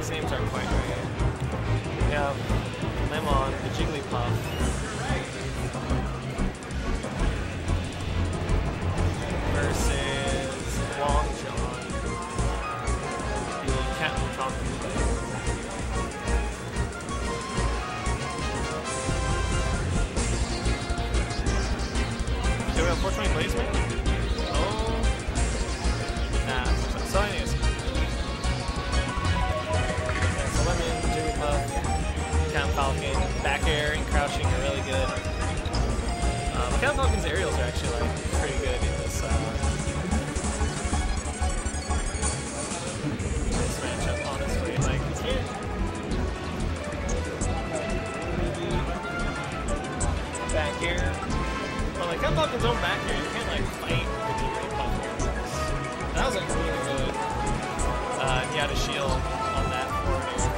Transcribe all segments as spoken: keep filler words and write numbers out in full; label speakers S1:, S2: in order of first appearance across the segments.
S1: these names aren't quite right. We have Lemmon, the Jigglypuff. Versus Long John, the cat we're talking about. Do we have four twenty placement? Oh. Nah, so anyways. Yeah, so Lemmon, Jigglypuff, Cat Falcon, back air and crouching are really good. Um, Cat Falcon's aerials are actually like pretty good in this, uh, this matchup, honestly. Like, you can't. Back air. Well, like, Cat Falcon's own back air, you can't like fight the Jigglypuff aerials. That was like really good. Uh, he had a shield on that forward air.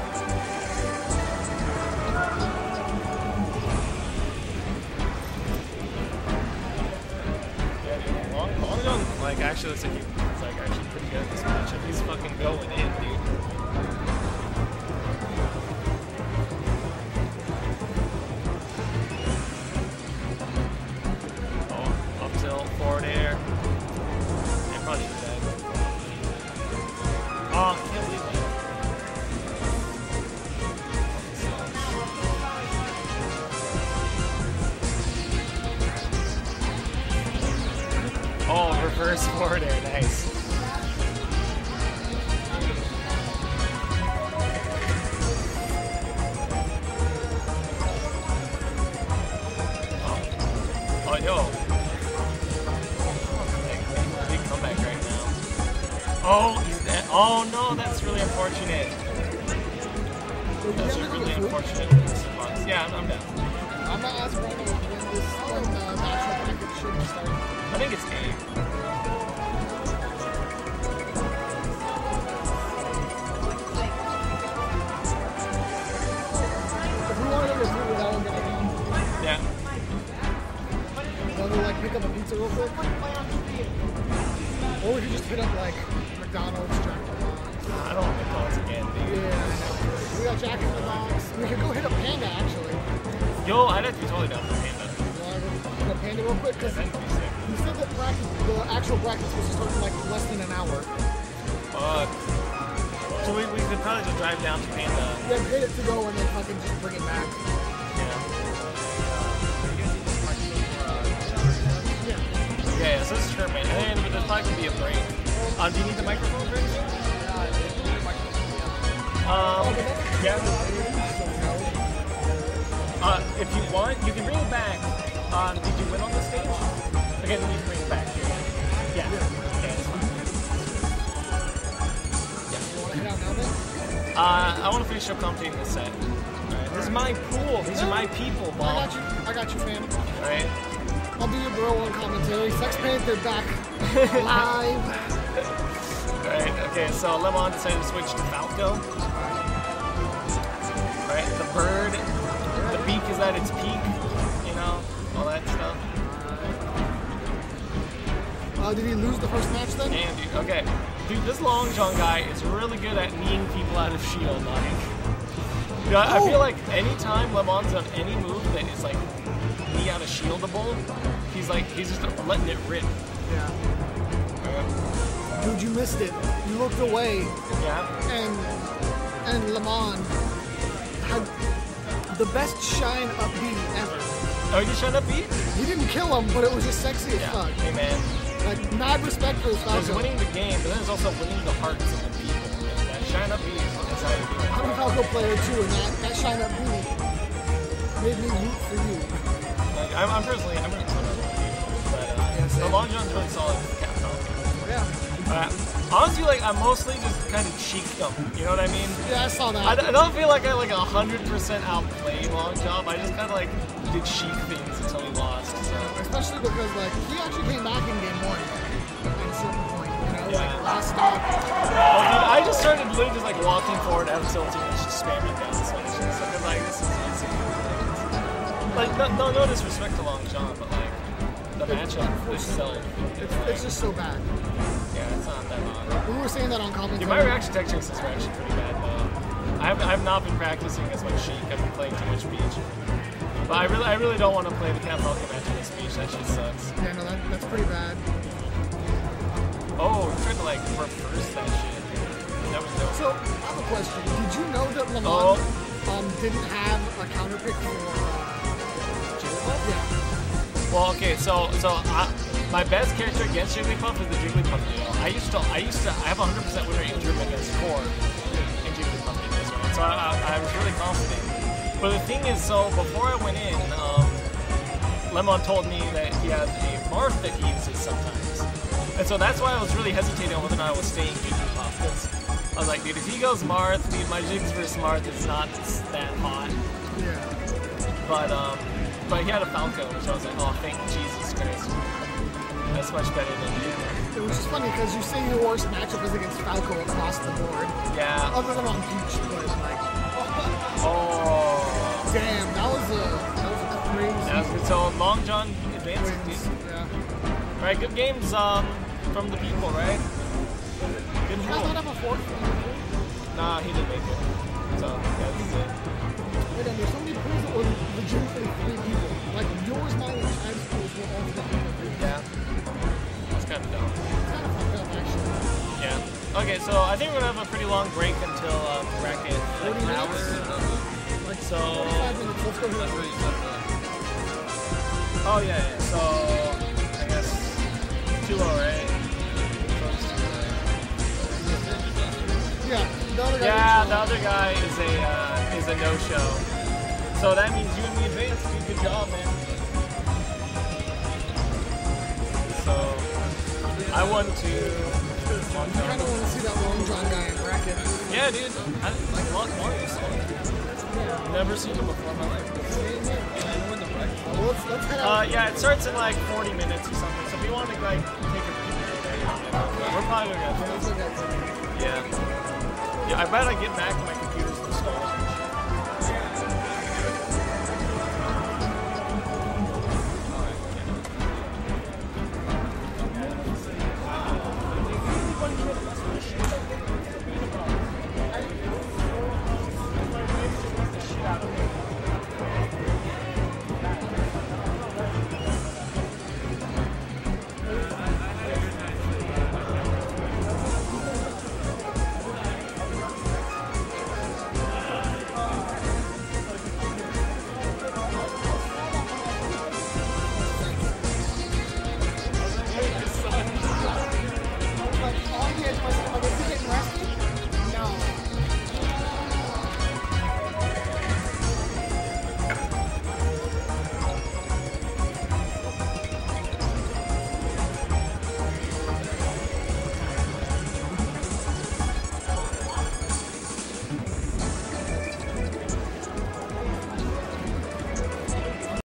S1: Like, actually looks like he's like actually pretty good at this matchup. He's fucking going in, dude. Oh, up tilt, forward air. And probably dead. Oh, I can't believe that. Oh, reverse forward air, nice. Oh, oh yo. Big comeback right now. Oh, he's dead. Oh no, that's really unfortunate. Those are really unfortunate response. Yeah, I'm, I'm down.
S2: I'm not asking right now when this when the national bracket should start.
S1: I think it's eight.
S2: If we wanted to go through that one, then
S1: yeah.
S2: Want to like pick up a pizza real quick? Or we could just hit up like McDonald's, Jack in the Box.
S1: I don't want McDonald's again, dude.
S2: Yeah. We got Jack in the Box. We could go hit up Panda actually.
S1: Yo, I'd have to be totally down for Panda.
S2: Hit up Panda real quick because you said that practice, the actual practice was to start in like less than an hour.
S1: Fuck. So we, we could probably just drive down to Panda.
S2: Yeah, get it to go and then fucking just bring it back.
S1: Yeah. Yeah, yeah, so this is Sherman. And then there's probably going to be a break. Uh, do you need the microphone for anything? Um, yeah. Uh, if you want, you can bring it back. Um, did you win on the stage? Okay, then you can bring it back here. Yeah. Yeah, it's fine. Yeah.
S2: You want to head out now then?
S1: Uh, I want to finish up commentating this set. Alright, this is my pool. These are my people, Bob.
S2: I got you. I got you, fam.
S1: Alright.
S2: I'll do your bro on commentary. Sex Panther back live.
S1: Alright, okay, so Lemmon decided to switch to Falcon. Alright, the bird, the beak is at its peak, you know, all that stuff.
S2: Uh, did he lose the first match then?
S1: And dude, okay, dude, this Long John guy is really good at kneeing people out of shield, like. You know, I,
S2: oh.
S1: I feel like anytime Lemmon's done any move that is like knee out of shieldable, he's like, he's just letting it rip.
S2: Yeah.
S1: Right.
S2: Dude, you missed it. You looked away.
S1: Yeah.
S2: And and Lemmon had the best shine up B ever.
S1: Oh, he just shine up B?
S2: He didn't kill him, but it was just sexy as
S1: Yeah.
S2: fuck.
S1: Hey man.
S2: Like, mad respect for this
S1: There's
S2: Falcon.
S1: winning the game, but then there's also winning the hearts of the people. And that shine up B is that's how you do it.
S2: I'm a Falcon player too, and that, that shine up B made me root for you.
S1: Like, I'm, I'm personally, I'm really excited about you. But uh,
S2: Yeah,
S1: the Long John's really solid with Cat Falcon.
S2: Yeah.
S1: Uh, honestly, like, I mostly just kind of cheeked them. You know what I mean?
S2: Yeah, I saw that.
S1: I, I don't feel like I like one hundred percent outplayed Long John. I just kind of like did cheek things until he lost. So.
S2: Especially because, like, he actually came back in game one at a certain point, you know?
S1: Yeah.
S2: Like, last stop.
S1: Well, dude, I just started literally just like walking forward out of tilting and just spamming down switch. So I'm like, this is easy. Like, no, no, no disrespect to Long John, but like, the matchup itself.
S2: It's, it's just so bad.
S1: Yeah, it's not that hard.
S2: We were saying that on commentary.
S1: Dude, my reaction textures is actually pretty bad though. I have I've not been practicing as much Sheik. I've been playing too much Beach. But I really I really don't want to play the Cat Falcon match in this Beach. That shit sucks.
S2: Yeah, no, that, that's pretty bad.
S1: Oh, he tried to like reverse that shit. That was dope.
S2: So I have a question. Did you know that Lemmon
S1: Oh.
S2: um didn't have a counter pick for uh, Jigglypuff? Yeah.
S1: Well, okay, so so I, my best character against Jigglypuff is the Jigglypuff deal. I used to I used to I have a hundred percent winner in German against Core in Jigglypuff in this one. So I, I, I was really confident. But the thing is, so before I went in, um, Lemmon told me that he has a Marth that he uses sometimes. And so that's why I was really hesitating on whether or not I was staying Jigglypuff. Because I was like, dude, if he goes Marth, dude, my Jigs versus Marth is not that hot.
S2: Yeah.
S1: But um, but he had a Falcon, which I was like, oh, thank Jesus Christ. That's much better than the other.
S2: It was just funny because you say your worst matchup is against Falco across the board.
S1: Yeah.
S2: Other than on Peach, but like.
S1: Oh.
S2: Damn, that was a that was a crazy.
S1: That was good. So Long John advances.
S2: wins. Yeah.
S1: All right, good games um from the people, right? Good
S2: Did you guys
S1: rule.
S2: not have a fourth?
S1: Nah, he didn't make it. So that's it.
S2: Wait, and there's so many pools that were legitimately three people. Like yours, mine, and Chad's pools were all three people.
S1: Yeah. That's kind of dumb.
S2: It's kind of fucked up, actually.
S1: Yeah. Okay, so I think we're gonna have a pretty long break until um, bracket like
S2: forty
S1: an hour.
S2: minutes? Like
S1: So.
S2: forty-five minutes. Let's go to that.
S1: Oh yeah, yeah. So I guess too low, right?
S2: Yeah, the other guy.
S1: Yeah,
S2: is,
S1: the
S2: uh,
S1: other guy is a uh, is a no-show. So that means you and me advance. Dude, good job, man. So I won two. Long
S2: I kind of
S1: John.
S2: want to see that Long John guy in bracket.
S1: Yeah, dude. I like Long John. Never seen him before in my life.
S2: Well, let's, let's head
S1: Uh,
S2: out.
S1: yeah, it starts in like forty minutes or something. So if you want to like take a peek at it, we're probably gonna
S2: Yeah,
S1: go.
S2: let's look at it.
S1: Yeah. Yeah, I bet I get back to my computer.